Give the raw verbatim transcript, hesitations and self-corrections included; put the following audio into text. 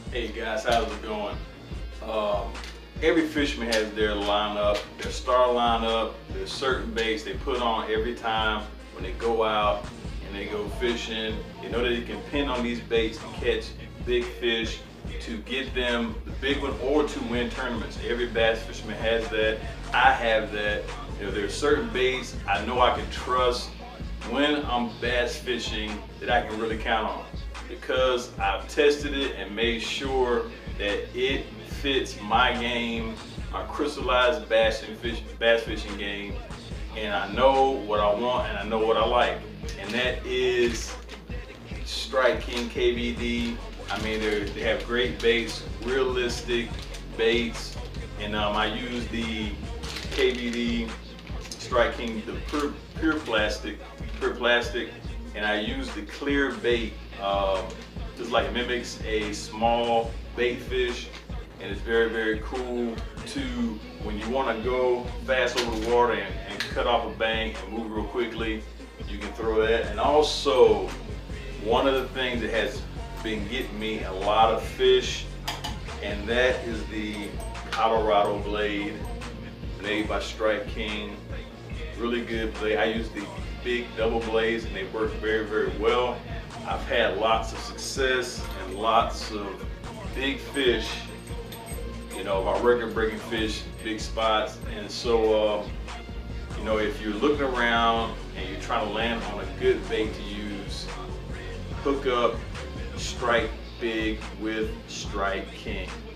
Hey guys, how's it going? Um, every fisherman has their lineup, their star lineup. There's certain baits they put on every time when they go out and they go fishing. You know that they can pin on these baits to catch big fish, to get them the big one, or to win tournaments. Every bass fisherman has that. I have that. You know, there's certain baits I know I can trust when I'm bass fishing that I can really count on, because I've tested it and made sure that it fits my game, my crystallized bass, and fish, bass fishing game, and I know what I want and I know what I like, and that is Strike King K V D. I mean, they have great baits, realistic baits, and um, I use the K V D Strike King, the pure, pure plastic, pure plastic, and I use the clear bait. Um, just like it mimics a small bait fish, and it's very, very cool to, when you want to go fast over the water and, and cut off a bank and move real quickly, you can throw that. And also, one of the things that has been getting me a lot of fish, and that is the Colorado blade made by Strike King. Really good blade. I use the big double blades and they work very, very well. I've had lots of success and lots of big fish, you know, my record-breaking fish, big spots. And so, um, you know, if you're looking around and you're trying to land on a good bait to use, hook up Strike Big with Strike King.